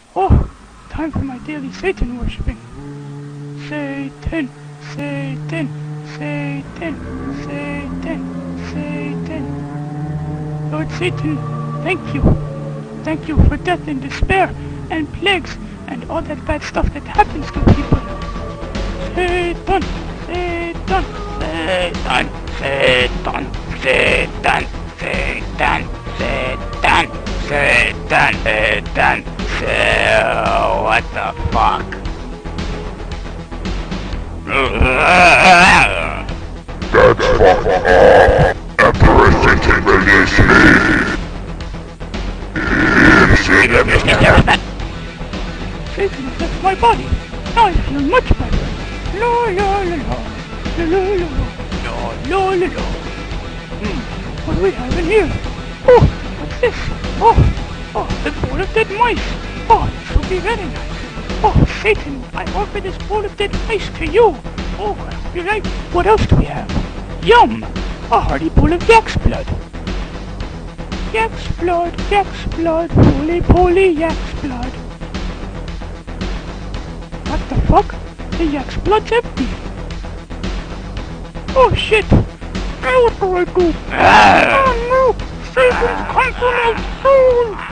Oh, time for my daily Satan worshipping. Satan, Satan, Satan, Satan, Satan. Lord Satan, thank you. Thank you for death and despair and plagues and all that bad stuff that happens to people. Satan, Satan, Satan, Satan, Satan, Satan, Satan, Satan, Satan. What the fuck? That's fucked up. Emperor Satan, release me. Satan has left my body. Now I feel much better. La la la la. La la la la. La la la la. What do we have in here? Oh, what's this? Oh, the bowl of dead mice. Oh, this will be very nice. Oh, Satan, I offer this bowl of dead mice to you. Oh, I hope you like. What else do we have? Yum! A hearty bowl of yak's blood. Yak's blood, holy yak's blood. What the fuck? The yak's blood's empty. Oh shit! Now what do I do? Oh no! Satan, come for my soul!